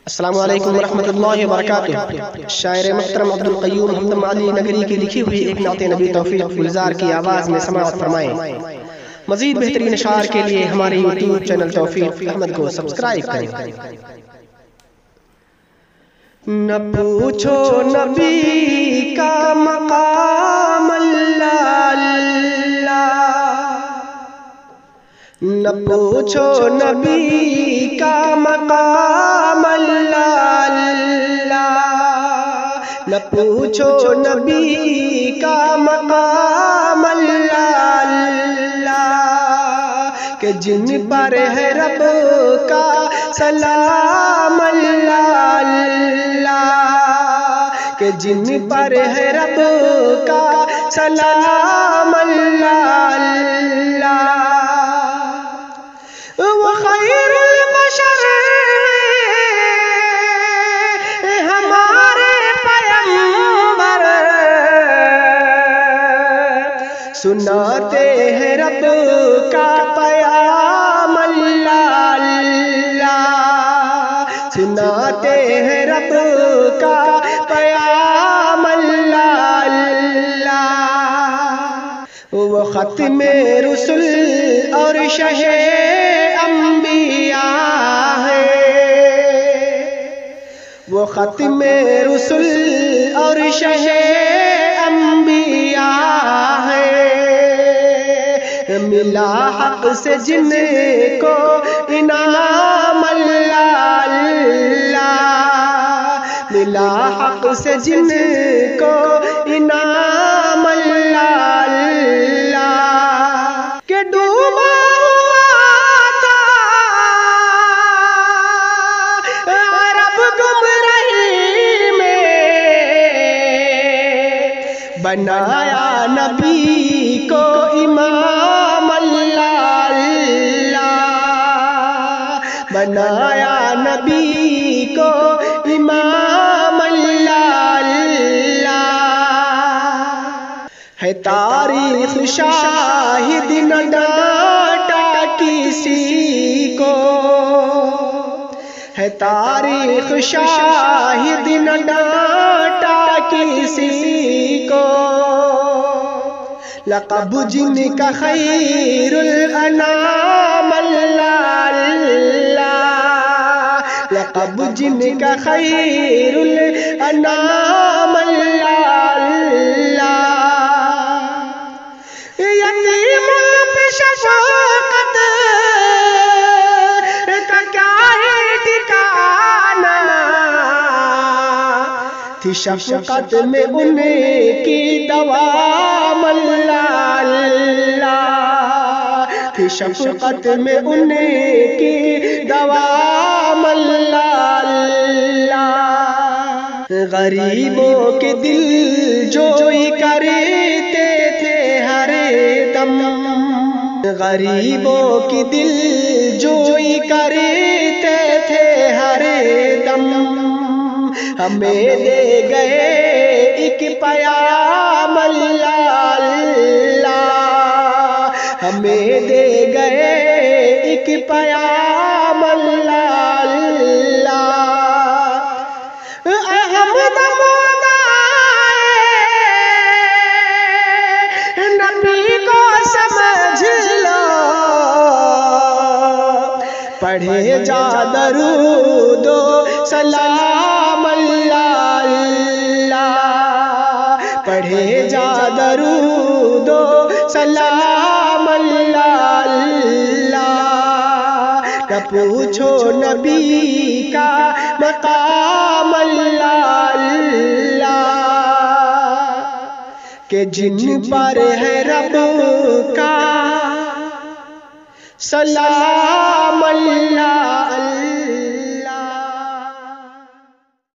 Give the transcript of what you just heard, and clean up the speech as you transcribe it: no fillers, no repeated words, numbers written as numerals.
السلام علیکم ورحمۃ اللہ وبرکاتہ۔ شاعر محترم عبدالقیوم حمدم علی نگری کی لکھی ہوئی ایک نعت نبی توفیق گلزار کی آواز میں سماعت فرمائیں۔ مزید بہترین اشعار کے لیے ہمارے یوٹیوب چینل توفیق احمد کو سبسکرائب کریں۔ نہ پوچھو نبی کا مقام اللہ، نہ پوچھو نبی کا مقام اللہ، نہ پوچھو نبی کا مقام اللہ، کہ جن پر ہے رب کا سلام اللہ، کہ جن پر ہے رب کا سلام اللہ، وہ خیر البشر ہمارے پیغمبر، سناتے ہیں رب کا پیام اللہ، سناتے ہیں رب کا پیام اللہ، وہ ختم رسل اور شہ انبیاء ہے، وہ ختم رسل اور شہ انبیاء ہے، ملا حق سے جن کو انعام اللہ، ملا حق سے جن کو انعام اللہ، کہ ڈوبا ہوا تھا عرب گمراہی میں، بنایا نبی کو امام اللہ، بنایا نبی کو امام اللہ، ہے تاریخ شاہد نہ ڈانٹا کسی کو، ہے تاریخ شاہد نہ ڈانٹا کسی کو، لقب جن کا خیر الانام اللہ، لقب جن کا خیر الانام اللہ، یتیموں پہ شفقت کا کیا ہے ٹھکانہ، تھی شفقت میں ان کی دوام اللہ، تھی شفقت میں ان کی دوام اللہ، غریبوں کے دل جوئی کرتے تھے ہر دم، غریبوں کی دل جوئی کرتے تھے ہر دم، ہمیں دے گئے ایک پیام اللہ، ہمیں دے گئے ایک پیام اللہ، احمد نبی کو سمجھ لو، پڑھے جا درود و سلام اللہ، پڑھے جا درود و سلام اللہ، نہ پوچھو نبی کا مقام اللہ، کہ جن پر ہے رب کا سلام اللہ۔